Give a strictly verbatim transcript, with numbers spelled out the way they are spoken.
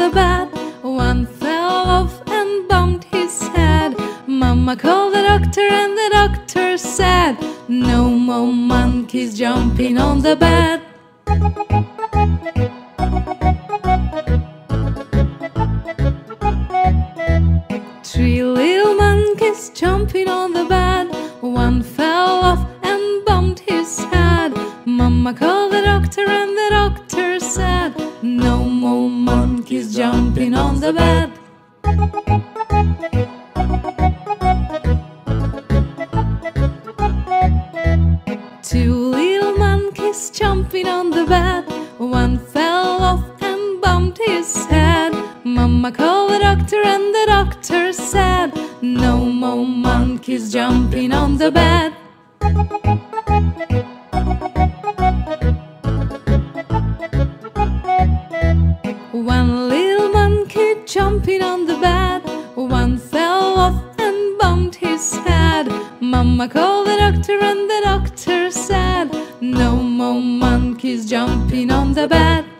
the bed. One fell off and bumped his head. Mama called the doctor and the doctor said, no more monkeys jumping on the bed. Three little monkeys jumping on the bed. One fell off and bumped his head. Mama called the doctor and the doctor said, no more monkeys jumping on the bed. Two little monkeys jumping on the bed. One fell off and bumped his head. Mama called the doctor and the doctor said, no more monkeys jumping on the bed. One little monkey jumping on the bed. One fell off and bumped his head. Mama called the doctor and the doctor said, no more monkeys jumping on the bed.